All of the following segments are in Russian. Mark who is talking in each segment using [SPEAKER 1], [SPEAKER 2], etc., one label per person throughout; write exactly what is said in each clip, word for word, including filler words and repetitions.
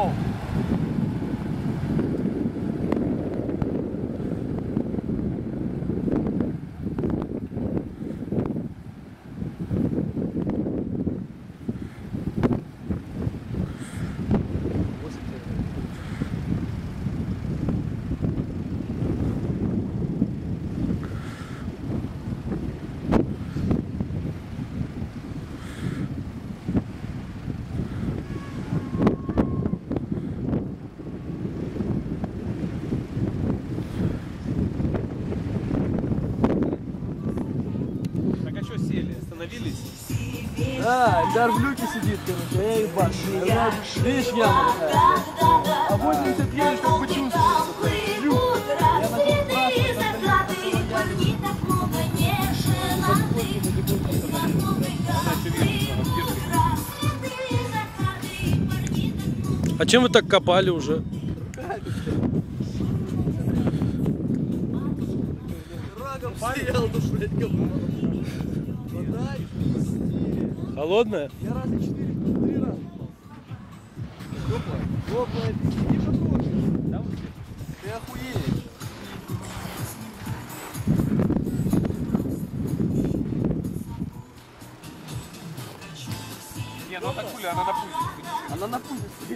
[SPEAKER 1] Воу. Остановились?
[SPEAKER 2] Да, Эльдар в люке сидит, короче, а я ебашу. Видишь, яма такая. А восемьдесят едешь, как бы чувствуешь. Люк. Я начал
[SPEAKER 3] спрашивать. А чем вы так копали уже?
[SPEAKER 2] Рагом стоял, душ, блядь, копал.
[SPEAKER 3] Холодная?
[SPEAKER 2] Я раза четыре, три раза. Теплая? Теплая, ты сиди потуже. Да, вот ты охуеешь.
[SPEAKER 1] Не, ну так хули, она на пульсе.
[SPEAKER 2] Она на пульсе стоит.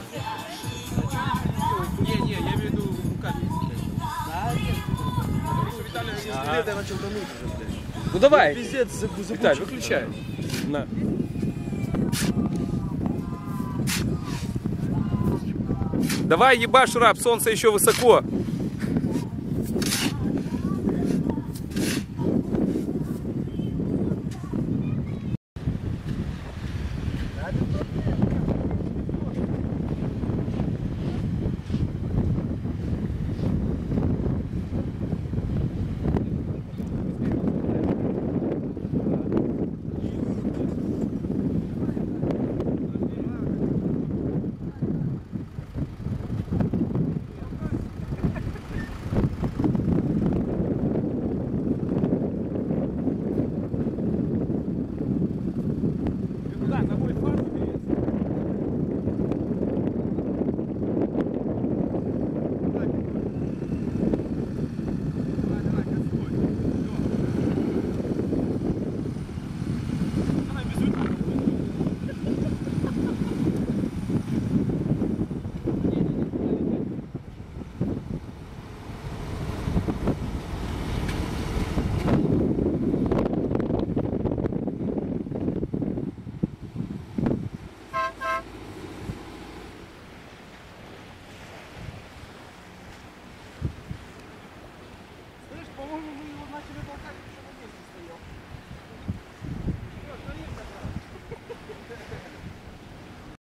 [SPEAKER 1] Не, не, я имею в виду руками.
[SPEAKER 2] Да, нет.
[SPEAKER 1] Потому что Виталий...
[SPEAKER 2] Ага. Я начал тонуть уже, блядь.
[SPEAKER 3] Ну давай.
[SPEAKER 2] Пиздец, забудь.
[SPEAKER 3] Виталь, выключай. На.
[SPEAKER 1] Давай, ебашь, раб, солнце еще высоко.